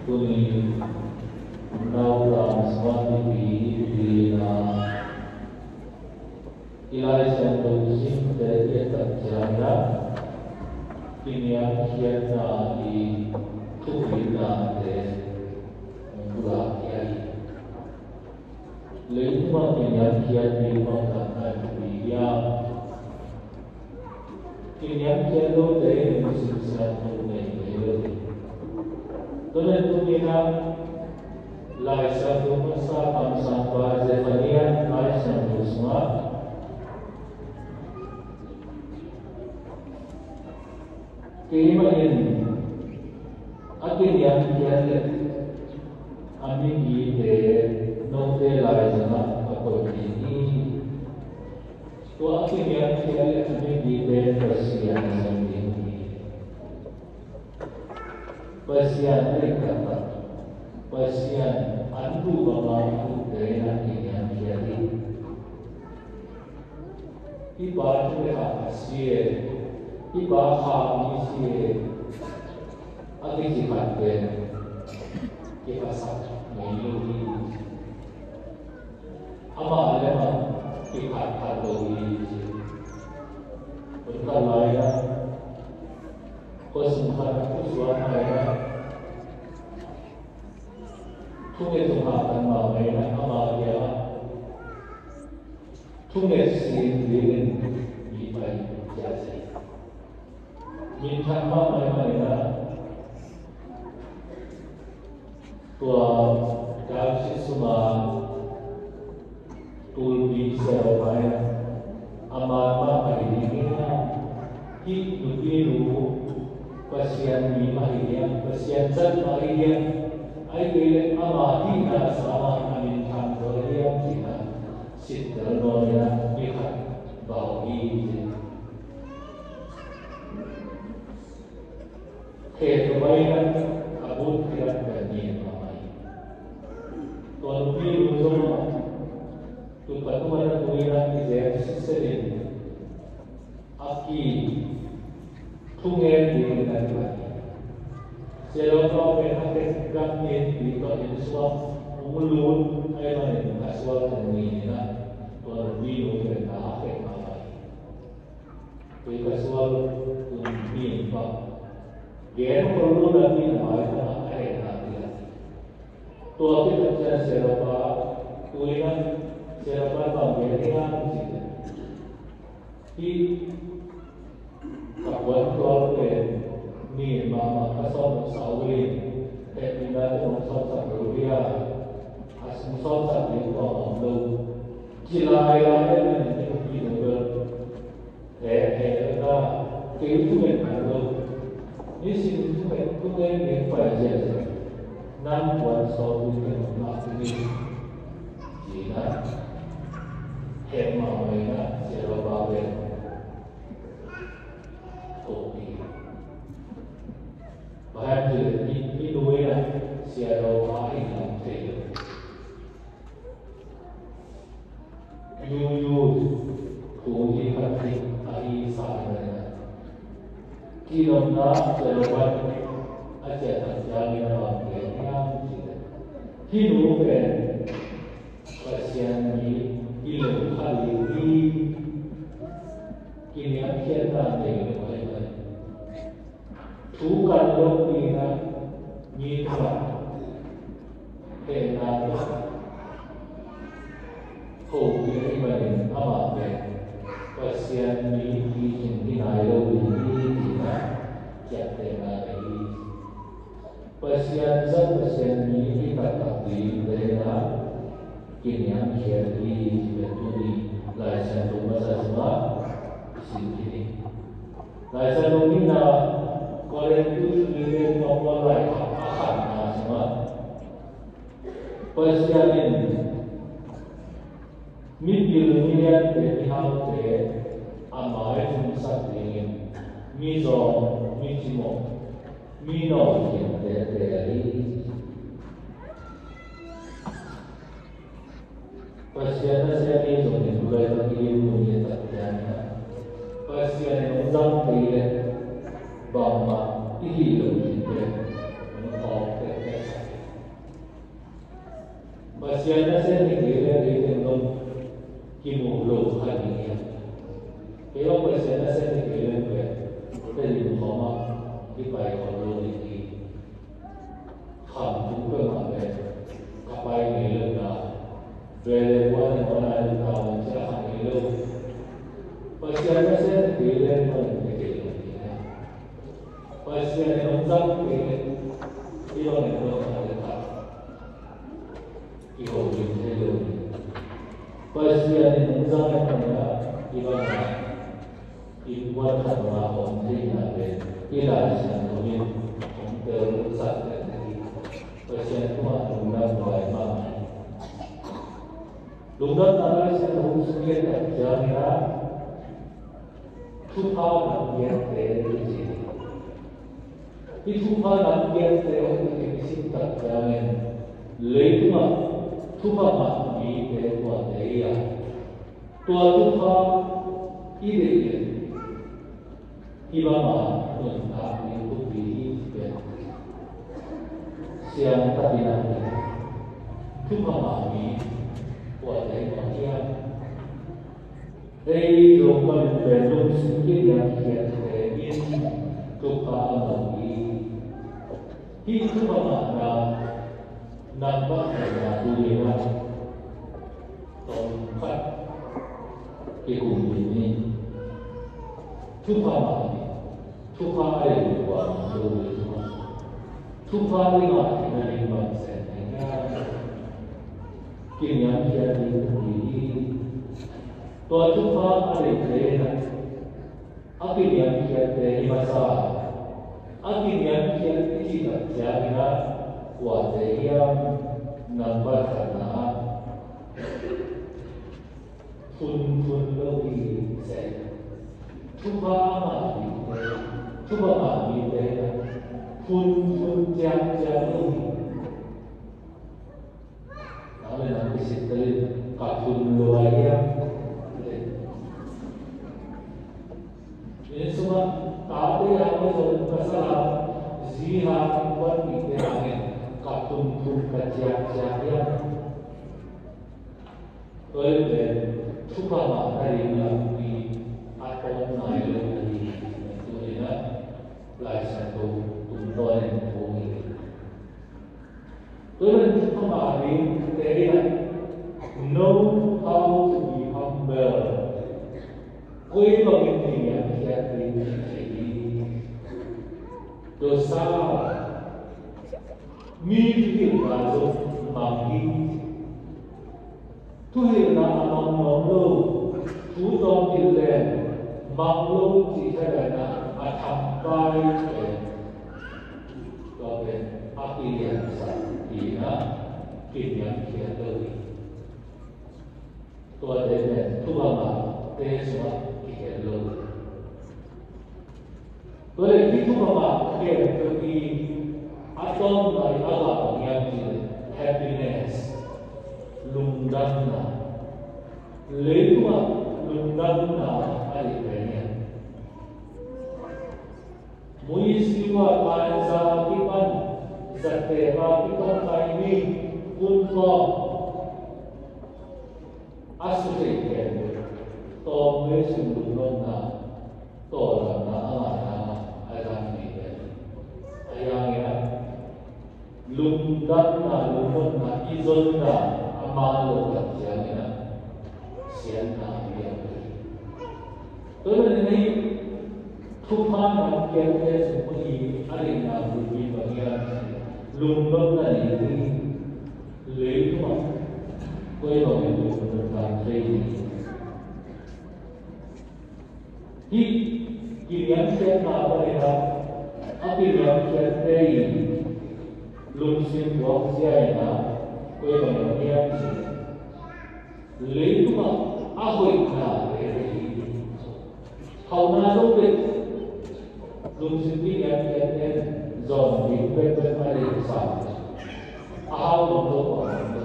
Kuni Naura Swati Vina Ilai Santosim dari Terjaya Kini yang kiana di Tuwina de Mula Kiai Lepas yang kian di Makanan Dia Kini yang kian dari Musim Satu Negeri Tulen Tuwina Lai Satu Masa Kamsamba Zefania Lai Satu Semua Kima ini akhir yang kian ambil de note Lai Sana atau ini tu akhir yang kian ambil de persian sendiri persian mereka Persian antu bapa itu daerah yang jadi ibarat mereka asyik ibarat misi adik jihad kita sah melalui amal lema jihad melalui berkalaya kesempat kesuahan Tunge Tuhan mawainya amal dia, tunge sendiri dipakai jasa. Minta mawainya tua kasih semua tulbi seraya amal mawai ini hidup biru pasien mawainya pasien zat mawainya Aile amadina sama amin kandoria kita sidronoya lihat bawi kebaikan abud kirat bani mamai tuan biru semua tu patuan tuiran izaya sesedin aki tungen di negara Selalu kau berhati gambar di kau itu semua mulut ayam ini asal dan ini na tuan biru berhati apa? Kau asal tuan biru apa? Gen perlu lagi nama itu ayam nanti. Tuan kita jangan siapa tuinan siapa bangga dengan kita. Di kawan tuan ni mama kasar sawri tidak ada masalah sahaja asal sahaja itu amlo jilai ini juga ada kehidupan amlo ini sih juga yang pelajar nan buat sawri yang masih jina hema mereka siapa Bahaya ini dua siapa orang yang terjadi. Yuyu tuhi hati hari sana. Kilo na jalan aja terjadi dalam yang tidak. Kilo kan pasien ini kilo kali ini kini akhirnya dengan Tuhan lebih nyita dengan hobi ibadah amal pasien ini hingga lebih kita jadikan ini pasien ini kita tahu dengan kini yang jadi betuli laisa rumah semua sini laisa rumah Oleh itu sendiri memulai akan semua persiapan ini mimpi dunia berhal ke amai fungsi ini mizo mitimo mino yang dari persiapan saya ini mulai lagi dunia terjadi persiapan undang bahwa ini lebih dari Pasian na sa nagkira rin ng kimulo kanina. Kaya pasian na sa nagkira rin, dahil mo kama, ipay ko rin ni Kampu ka mga kapay nila na pwede mo na mga tawag sa kanila. Pasian na sa nagkira rin ng nagkira nila. Pasian na ng sakit, ilang ito ang halikat. Ikaw din sa'yo. Pasian ng sakit na ibang ibuat sa mga konti natin, ilan siya namin kung terusat natin. Pasian ko lungdang buhay mga. Lungdang namin siya nahusugit at siya na tupa ng yente rin. Itupa ng yente ang ikisintak namin. Later nga, tupa mati kwa daya. Tua tupa ide iba nun kami putih siang tadi nanti tupa mami kwa daya makian. Dari lokan belum sedikit yang kian terin tupa mami itu mana nampak ada tulisan tongkat ikum ini tupa mami tupa ada di luar tulisan tupa lima dari bangsa kini yang jadi ini tuh tupa ada di akhir yang jadi masa akhir yang jadi tidak jadi wajah nampak karena pun lebih saya coba mati deh pun jam lebih kalau nanti setelah kapun luaya ini semua tapi apa yang masalah zihar buat kita kapun kajian oleh suka dari nabi atau nabi itu ina satu tuntuan yang boleh. Oleh suka nabi dari know how to be humble. Koi pemimpin yang jadi dosa mimpi baru mati. Tuhan nama Allah, Tuhan kita makhluk kita adalah atampai tapi akhir yang sakina yang kita beri. Tuhan kita Tuhan semua kita beri. Tuhan itu mama kita beri atau dari Allah yang happiness. Lungdangna, lewa lungdangna ada banyak. Muisiwa kansa kipan, zatera kipan kaini kunto asusikan, tom mesulungna, torana amana ada ni. Ayangnya lungdangna izonna. Malu kerjanya siapa dia beri. Tuhan ini Tuhan yang kita seperti alina bumi bagian lumbang ini lepas kau yang itu tentang ini. Yang siapa mereka? Apa yang siapa ini? Lumsin buat siapa? Kau yang dia lepas aku ikhlas ini, kau nak lupa, lumsin dia zon di berbagai besar, aku lupa,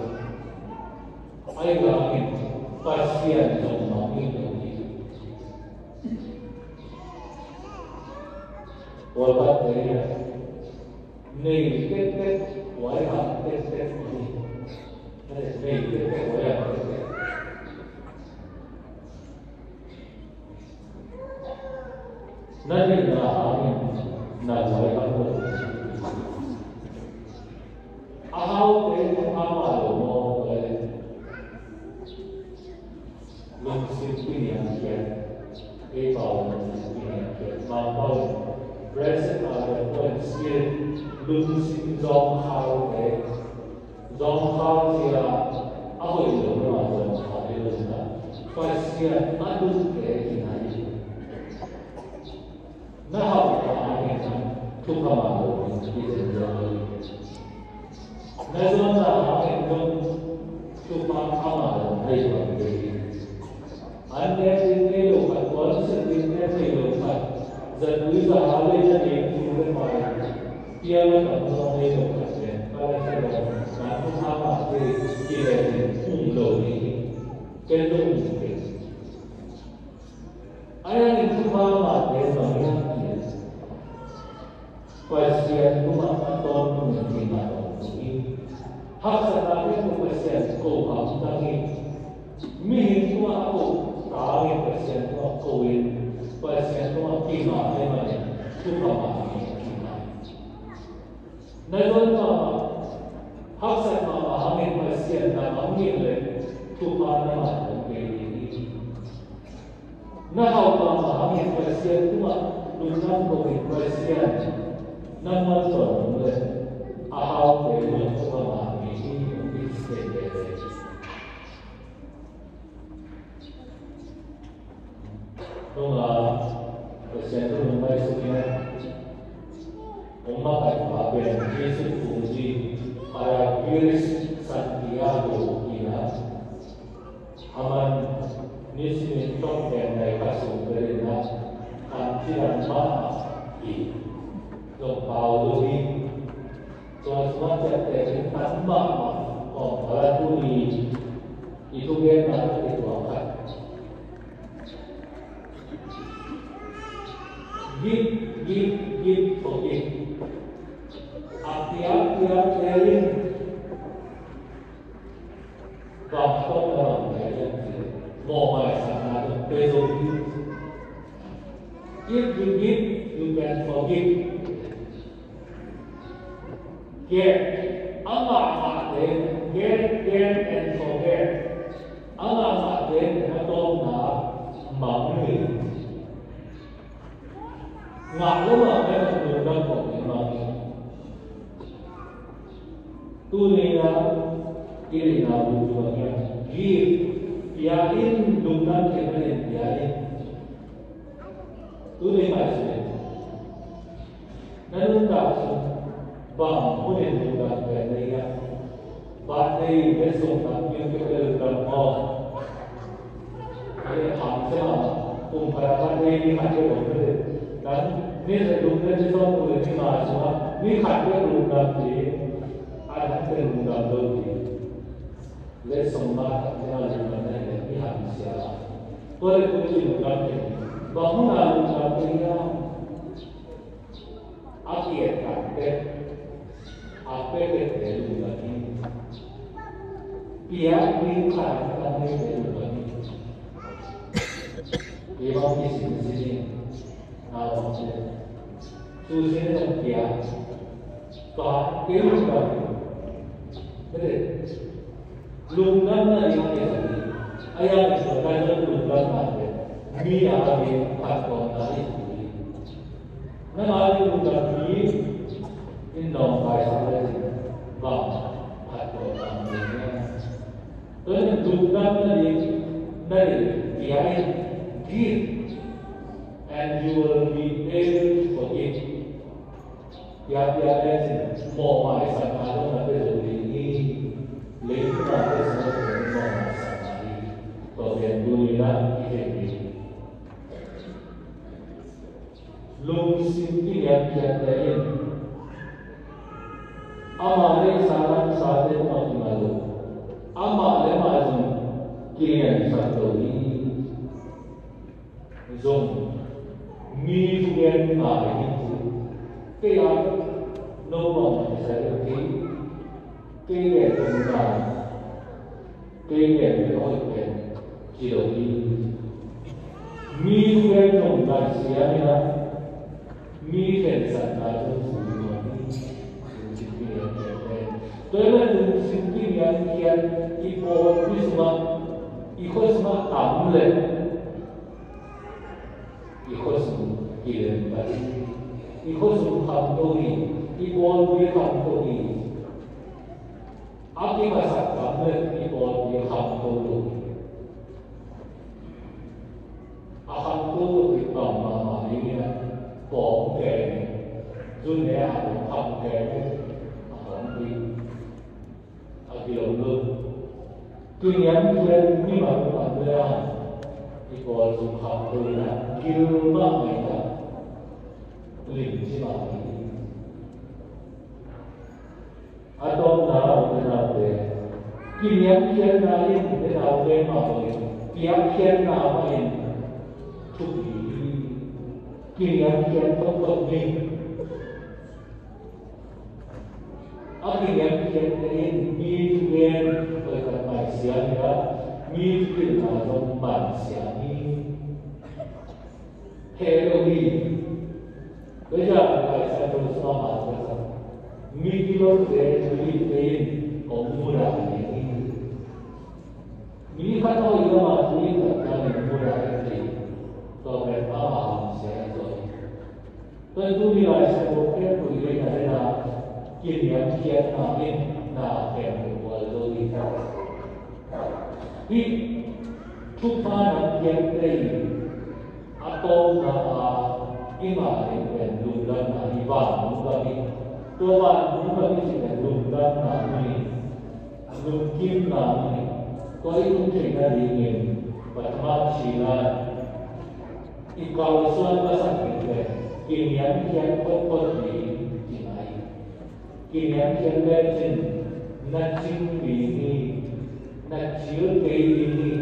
ayah ini pasien zon ini, walaupun dia ni kita wajah kita ini. That is made with whatever. Nothing na amin na buhay ako. Ahaw din ang amalo mo nung sinipinihan siya. Ikaw nung sinipinihan siya. Mampal, present out of one spirit, nung sinizong eh. Zong siya, ako yung mga zong hao yun na. Kasi siya, adult kinahin. Now, I to come out of this is the Next one, I come to come out of this. And there is a look at once and there is a look at that we are always a name to the mind. Here we come to a look at them. But I said, not to come out of this, get it, I am to come out of this. Pasien kumaton mengingat ini hak sekali tu pasien kau ham tangi mihin tu aku tangi pasien tu aku in pasien tu aku kina mana tu kama kina namun kama hak sekali kami pasien nama mile tu kama mana ini nah kama kami pasien tu lunan kau pasien Nama Tuhan ahal dari Tuhan ini istimewa. Nunga presiden Mumbai Sukian, umat Baben Yesus Puji para Iris Santiago Ina, aman nisini tok dan mereka sumberina kantiran mana i. Trong Paulo đi cho chúng ta để tắm bạc còn ở tu thì tu viên là cái điều khác give forgive atia telling và không là cái mồ mài sản là được rồi if you give you can forgive. Get, get and forget. Nó tôm là mỏng người. Ngọt lắm mà cái là người đang khổ thì mà tu này là cái này là đủ rồi nha. Give, yakin đúng là cái này yakin. Tu này phải gì? Nên chúng ta bằng mối liên hệ về đây á, bạn đây với số tập những cái từ đồng hồ, cái hàng sẽ là cùng phải bạn đây đi khai cái đồng đấy, dan ini sebelumnya kita boleh dibahas semua, ini hanya lugam di, ada lugam lagi, lesomba yang lugam ini habis ya, boleh boleh lugam ini, bangunan lugam ini yang akhir kan. Apa yang terjadi lagi? Ia dilakukan oleh lagi. Ia di sini, awak susah dan dia, kau kira lagi. Betul. Lunggan yang ini, ayat sebagai lunggan ada. Dia ada faktor dari ini. Nama lunggan ini. In lòng bài sau đây vòng hạt của vòng người nghe tôi nên dùng năm đây thì I give and you will be able to forgive ya nên mò mãi sản phẩm đó là bây giờ thì lấy cái nào cái số của mò mãi sản phẩm đi có tiền đuôi ra cái gì luôn xin cái nhận đấy Amale salam sate malu. Amale mazum kian satoi. Zon mi fugen mai. Kaya no bang sa ki. Kaya tungka cây nghề với hội nghề chỉ đầu đi mi quen trong đại sĩ là mi quen sản là trong phụ nữ sinh kinh nghiệm tôi là sinh kinh nghiệm hiện ipo isma tạm lệ isma kirim bari isma ham togi ipo vi ham togi Aki masa kami ipo di ham togi ham togi itu nama ini bom keng dunia ham keng ham di aki lalu dunia kian ni mana ada ipo di ham togi na kilma mereka limci mati atau nawe kian lain nawe mawe kian nawe tuhi kian topok ni kian lain kian berkat siapa kian nawe manusia ni heroin kerja saya terus sama Mikilo dari pain omura ini. Ini kan orang yang masih terkena omura ini. So berapa saya tahu. Tentu dia sebagai pemilik adalah kian namin na yang berwajib kita. Di cuma kian dari atau na ima yang lulan na iban lulanตัววันนี้มันไม่ใช่แต่ลุงด้านหน้านี่ลุงกินหน้านี่ตัวที่ลุงเก่งนั่นเองปัจจุบันชีวิตอีกเก่าส่วนภาษาอังกฤษกินยังเขียนคนดีที่ไหนกินยังเขียนเล่นจริงนักจิงปีนี้นักจิ๋วเกย์นี้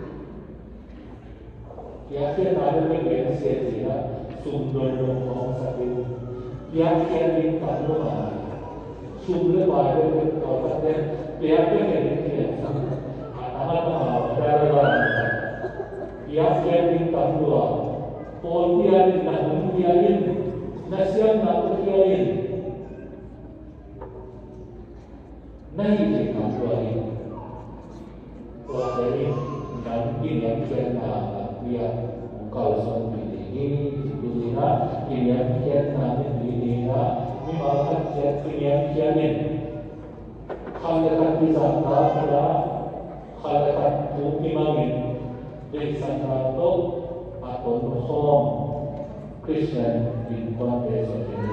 อยากเขียนอะไรไม่เก่งเสียทีละสุ่มโดนลงของสัตว์yang kian tahu mana, sumber baru kalau kita pihak kian, anak mana darah, pihak kian tahu, polian namun kian, nasihat namun kian, naik tahu lagi, kalau ini nanti yang kian nak pihak kalau sampai ini dunia kian namun ini makan kian kianin khalakat bisa pada khalakat bumi mangin desa atau nuhom Kristen di kuat desa ini